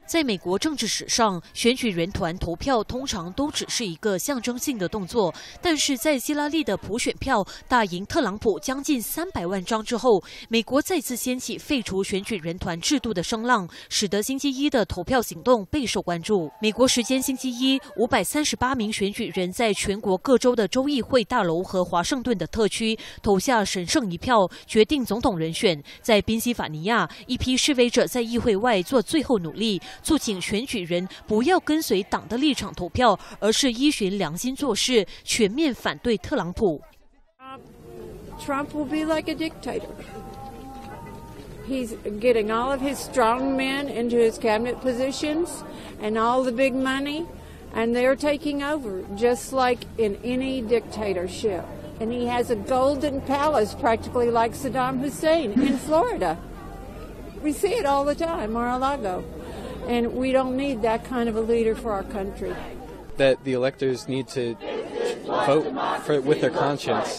在美国政治史上，选举人团投票通常都只是一个象征性的动作。但是在希拉莉的普选票大赢特朗普将近300万张之后，美国再次掀起废除选举人团制度的声浪，使得星期一的投票行动备受关注。美国时间星期一，538名选举人在全国各州的州议会大楼和华盛顿的特区投下神圣一票，决定总统人选。在宾夕法尼亚，一批示威者在议会外做最后努力，促请选举人不要跟随党的立场投票，而是依循良心做事，全面反对特朗普。 Trump will be like a dictator. He's getting all of his strong men into his cabinet positions and all the big money, and they're taking over just like in any dictatorship. And he has a golden palace practically like Saddam Hussein in Florida. We see it all the time, Mar-a-Lago. And we don't need that kind of a leader for our country. That the electors need to vote with their conscience.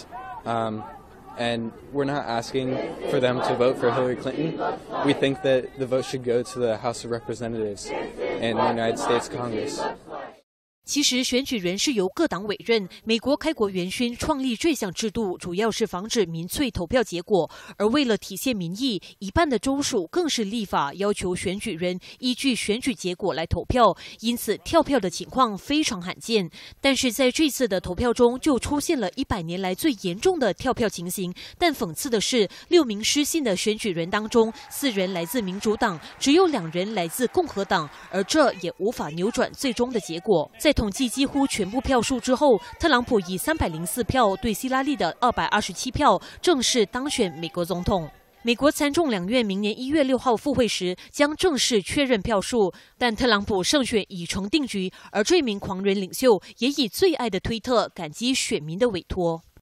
And we're not asking for them to vote for Hillary Clinton. We think that the vote should go to the House of Representatives and the United States Congress. 其实，选举人是由各党委任。美国开国元勋创立这项制度，主要是防止民粹投票结果。而为了体现民意，一半的州属更是立法要求选举人依据选举结果来投票，因此跳票的情况非常罕见。但是在这次的投票中，就出现了100年来最严重的跳票情形。但讽刺的是，6名失信的选举人当中，4人来自民主党，只有2人来自共和党，而这也无法扭转最终的结果。在统计几乎全部票数之后，特朗普以304票对希拉莉的227票正式当选美国总统。美国参众两院明年1月6号复会时将正式确认票数，但特朗普胜选已成定局，而这名狂人领袖也以最爱的推特感激选民的委托。